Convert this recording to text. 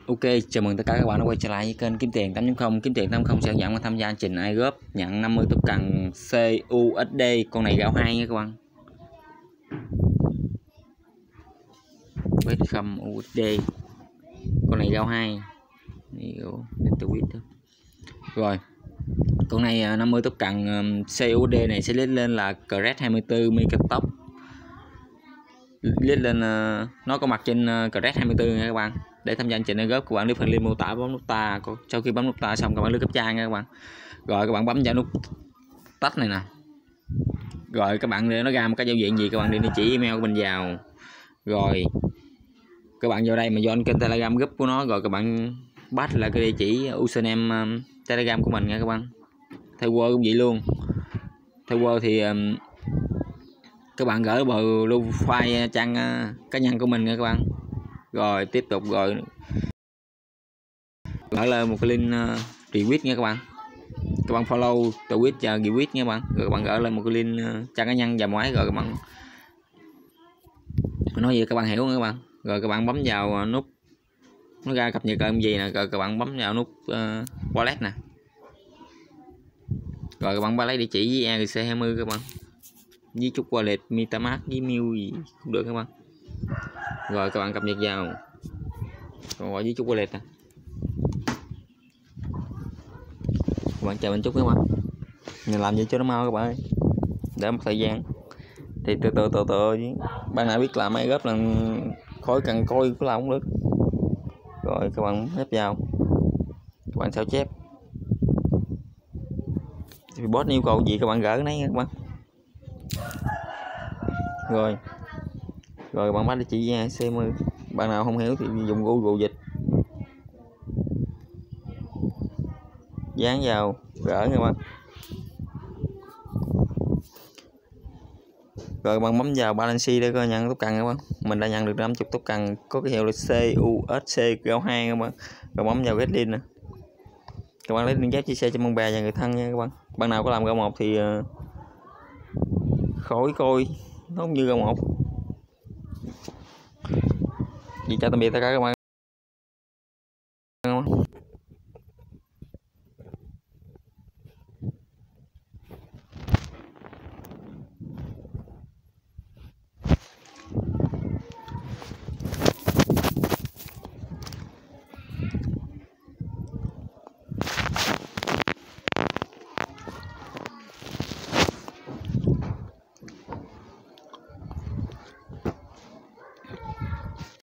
Ok, chào mừng tất cả các bạn đã quay trở lại với kênh Kiếm Tiền 8.0. Kiếm Tiền 8.0 sẽ dẫn tham gia chương trình iGroup nhận 50 túp cần CUSD. Con này gạo 2 nha các bạn. Welcome USD. Con này gạo 2. Rồi. Con này 50 túp cần CUSD này sẽ lên là Cret 24 Microtop. Lên nó có mặt trên Cret 24 nha các bạn. Để tham gia chương trình iGroup, các bạn đưa phần link mô tả, bấm nút ta. Sau khi bấm nút ta xong các bạn lướt cấp trang nha các bạn. Rồi các bạn bấm vào nút tách này nè. Rồi các bạn để nó ra một cái giao diện gì, các bạn điền địa chỉ email của mình vào. Rồi các bạn vào đây mà join kênh Telegram group của nó, rồi các bạn bắt lại cái địa chỉ username Telegram của mình nha các bạn. Theo Word cũng vậy luôn. Theo Word thì các bạn gửi vào lưu file trang cá nhân của mình nha các bạn. Rồi tiếp tục rồi gửi lên một cái link retweet nha các bạn. Các bạn follow tweet và retweet nha các bạn. Rồi các bạn gửi lên một cái link trang cá nhân và máy, rồi các bạn nói gì các bạn hiểu nha các bạn. Rồi các bạn bấm vào nút nó ra cập nhật cái gì nè, rồi các bạn bấm vào nút wallet nè. Rồi các bạn lấy địa chỉ với ERC20 các bạn, với chút wallet MetaMask với Mew gì cũng được các bạn. Rồi các bạn cập nhật vào, còn gọi với chút wallet nè. Các bạn chờ mình chút các bạn, mình làm gì cho nó mau các bạn ơi, để một thời gian thì từ từ ban nãy biết làm máy gấp là khỏi cần coi có làm không được. Rồi các bạn ép vào, các bạn sao chép thì boss yêu cầu gì các bạn gỡ nấy nha các bạn. Rồi các bạn bắt địa chỉ ERC20. Bạn nào không hiểu thì dùng Google dịch, dán vào gỡ nha các bạn. Rồi bạn bấm vào balance để coi nhận túp cần các bạn. Mình đã nhận được 50 túp cần có cái hiệu là CUSC gạo 2 các bạn. Rồi bấm vào get link nè. Các bạn lấy link ghép chia sẻ cho bạn bè và người thân nha các bạn. Bạn nào có làm gạo 1 thì khỏi coi nó không như gạo 1. Vậy chào tạm biệt tất cả các bạn.